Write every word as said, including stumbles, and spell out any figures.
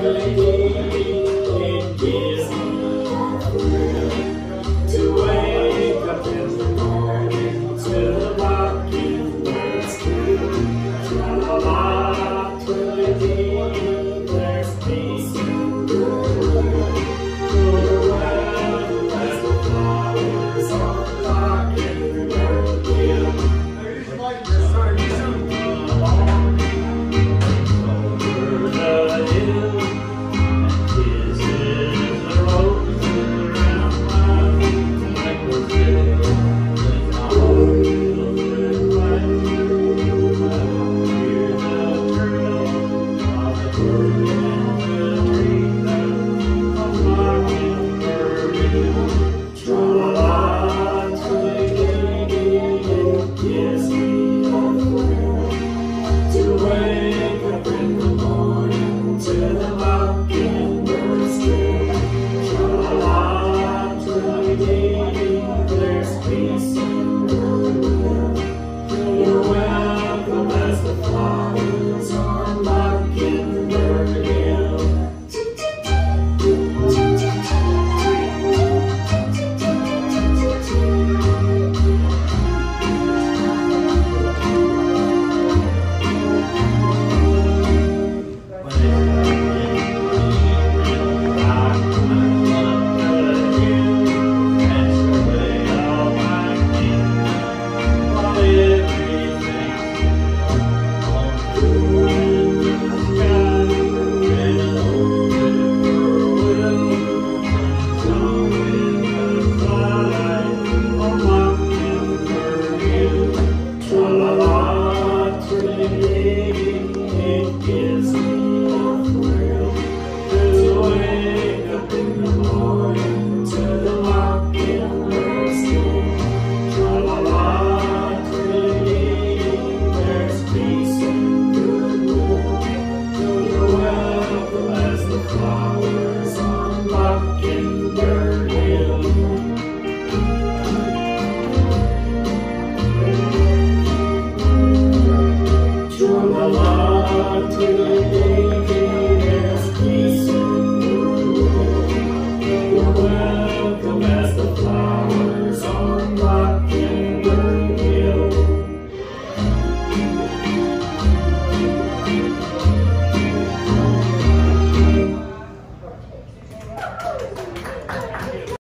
it gives me a thrill to wake up in the morning to the mockingbird's tree. La-la-la, twiddly-dee, there's peace in the world. Go well as the flowers on the mockingbird hill. Over the hill, and kisses the roses around my necklace hill. Then my heart feels good right through. I hear the turtle on the bird.